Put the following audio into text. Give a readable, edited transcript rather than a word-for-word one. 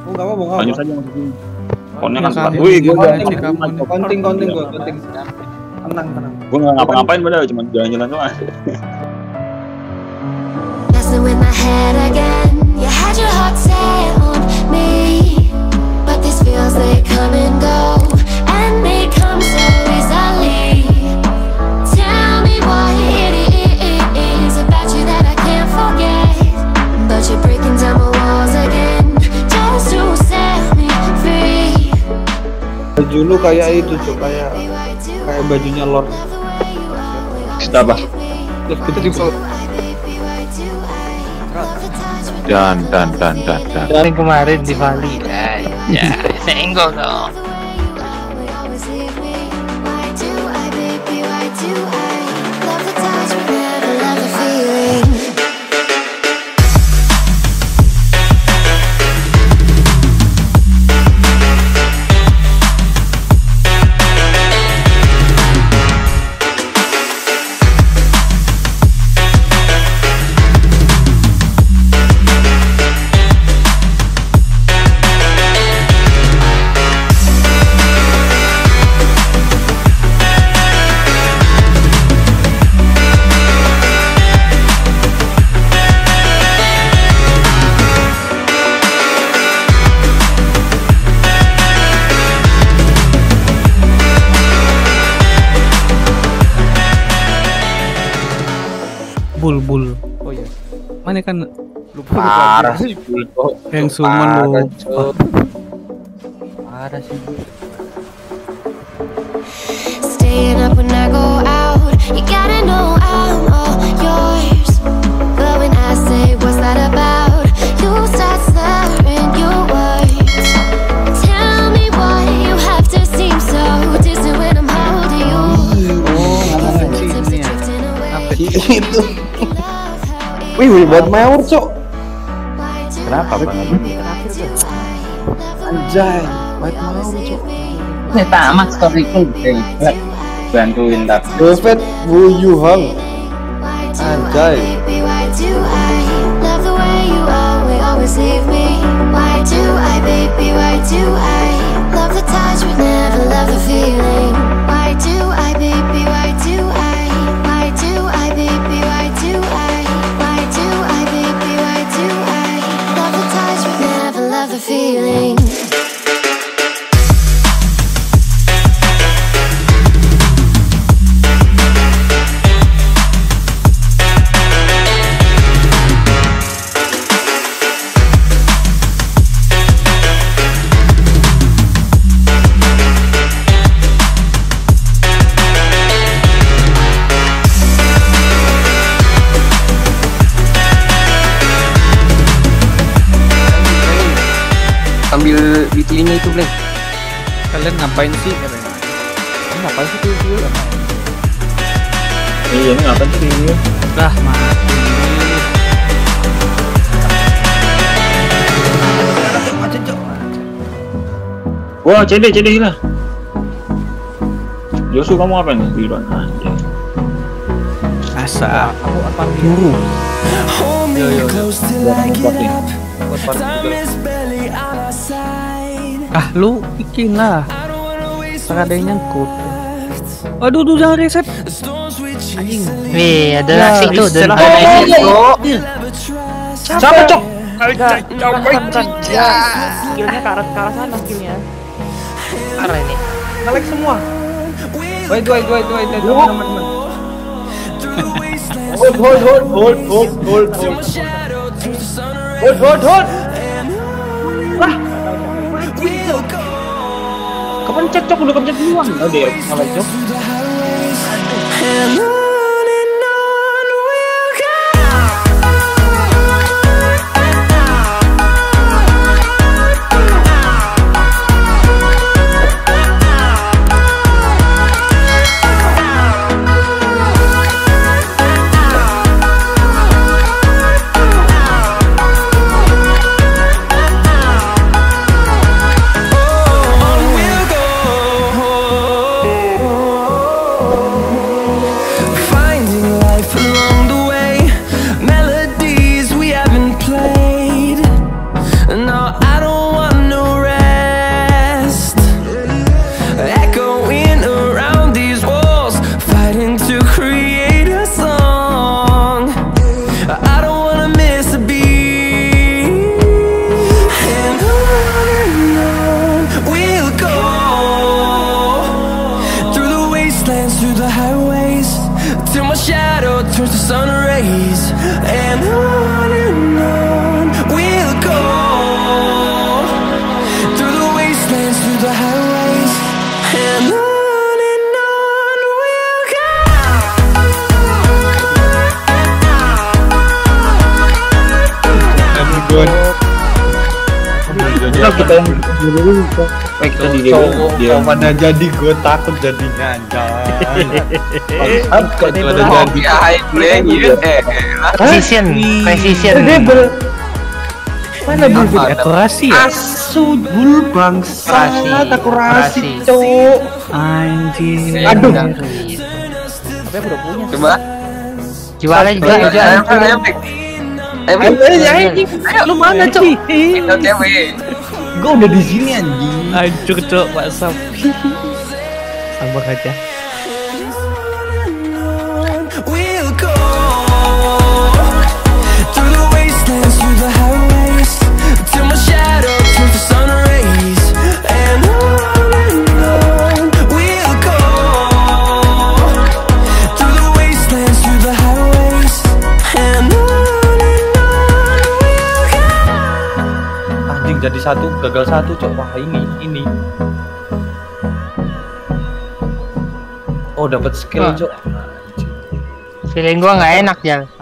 Oh, enggak apa-apa. Lanjut saja Mas. Konnya kan kamu wih, juga gua aja kamu nih. Konting. Tenang. gua enggak ngapa-ngapain padahal cuma jalan-jalan doang. Messing with my head again. You had your heart set on me, but these feels they come and go, and they come so easily. Tell me what it is about you that I can't forget, but you're breaking down my walls again just to set me free. Baju lu kayak itu tuh, kayak bajunya Lord. Kita apa? Kita di Dan. Yang kemarin di Bali. Ya, senggol dong. Bul. Oh iya. Mana kan Lupa. Parah sih Bul. yang suman lu. Parah sih. Staying up when I go out, you gotta know I'm all yours. But when I say what's that about, you start slurring your words. Tell me why you have to seem so distant when I'm holding you. Fingertips are drifting away. Itu. Wih, buat mewah, Cok. Kenapa Bang? Anjay, buat mewah, Cok. Saya tamat storyku bantuin tapi David Wu Yu Hang. Anjay. Why do I love the way you always leave me? Why do I, baby, why do I love the touch but never love the feeling? Why do I, baby, why do I? Why do I, baby, why do I? Why do I, baby, why do I love the touch but never love the feeling? ambil weekly-nya itu Bleng. Kalian ngapain sih? Ngapain sih video? Iya, ini ngapain sih ini? Dah mati. Wah, CD hilang. Josu, kamu apa nih di luar? Asa. Aku apa biru? Yo. Buat party juga. Lu bikin lah. Ada yang nyangkut. Aduh, jangan reset. Anjing. Wih, ada itu dan Siapa, Cok? Bukan. Ya, skillnya ke arah sana skillnya. Arah ini. Nge-lag semua. Wait, teman-teman. Hold. Lah. Kepencet Cok, udah kepencet duluan. Oh dia salah Cok. Kita yang dulu kita di dia mana jadi gue takut jadinya anjay. Apa itu ada jadi precision mana bulu akurasi ya? Asubul bangsa akurasi cowok anjing. Aduh. Tapi aku udah punya. coba jual Lu mana cok? cewek Gue udah di sini anjing. Hancur cok WhatsApp. Sambung aja. We'll go through the wastelands, through the highways, till my shadow turns to sun rays. And on we'll go through the wastelands, through the highways, and on we'll go. Anjing jadi satu gagal satu cok. Wah ini. Oh dapat skill cok. feeling gua nggak enak Jal.